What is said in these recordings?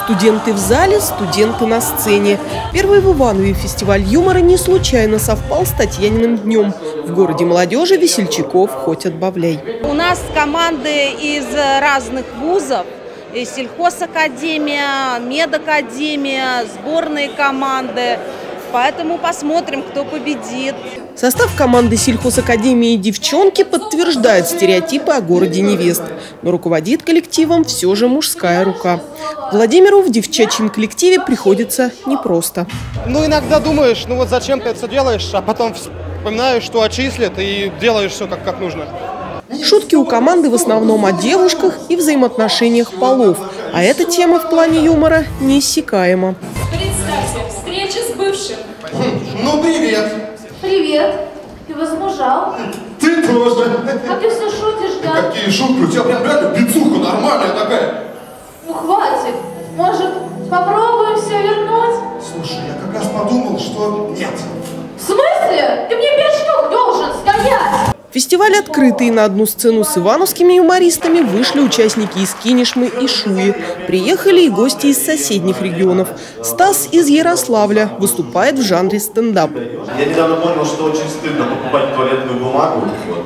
Студенты в зале, студенты на сцене. Первый в Иванове фестиваль юмора не случайно совпал с Татьяниным днем. В городе молодежи весельчаков хоть отбавляй. У нас команды из разных вузов. И сельхозакадемия, медакадемия, сборные команды. Поэтому посмотрим, кто победит. Состав команды сельхозакадемии «Девчонки» подтверждает стереотипы о городе невест. Но руководит коллективом все же мужская рука. Владимиру в девчачьем коллективе приходится непросто. Иногда думаешь, вот зачем ты это делаешь, а потом вспоминаешь, что отчислят, и делаешь все как нужно. Шутки у команды в основном о девушках и взаимоотношениях полов. А эта тема в плане юмора неиссякаема. Представьте, встреча с бывшим. Привет. Привет. Ты возмужал? Ты тоже. А ты все шутишь, да? Какие шутки? У тебя прям реально пиццуха нормальная такая. Ну хватит. Может, попробуем все вернуть? Слушай, я как раз подумал, что нет. В смысле? Ты мне 5 штук должен стоять! Фестиваль открытый. На одну сцену с ивановскими юмористами вышли участники из Кинешмы и Шуи. Приехали и гости из соседних регионов. Стас из Ярославля выступает в жанре стендап. Я недавно понял, что очень стыдно покупать туалетную бумагу.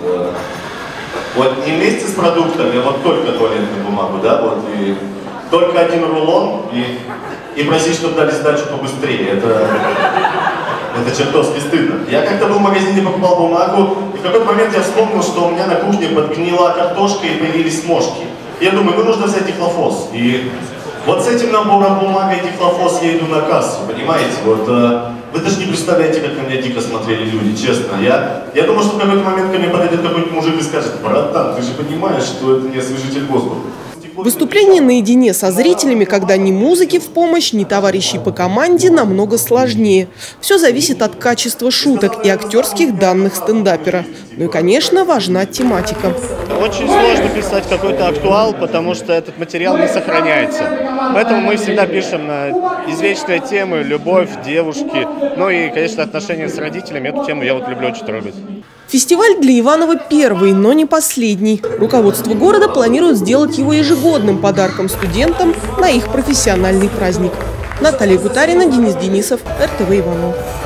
Вот не вместе с продуктами, а вот только туалетную бумагу, да, вот, и только один рулон, и просить, чтобы дали сдачу побыстрее. Это чертовски стыдно. Я как-то был в магазине, покупал бумагу, и в какой-то момент я вспомнил, что у меня на кухне подгнила картошка и появились мошки. Я думаю, нужно взять дихлофос. И вот с этим набором бумага и дихлофос я иду на кассу, понимаете? Вот, вы даже не представляете, как на меня дико смотрели люди, честно. Я думал, что в какой-то момент ко мне подойдет какой-нибудь мужик и скажет: братан, ты же понимаешь, что это не освежитель воздуха. Выступление наедине со зрителями, когда ни музыки в помощь, ни товарищей по команде, намного сложнее. Все зависит от качества шуток и актерских данных стендапера. Ну и, конечно, важна тематика. Очень сложно писать какой-то актуал, потому что этот материал не сохраняется. Поэтому мы всегда пишем на извечные темы: любовь, девушки, ну и, конечно, отношения с родителями. Эту тему я вот люблю очень трогать. Фестиваль для Иванова первый, но не последний. Руководство города планирует сделать его ежегодным подарком студентам на их профессиональный праздник. Наталья Гутарина, Денис Денисов, РТВ Иванов.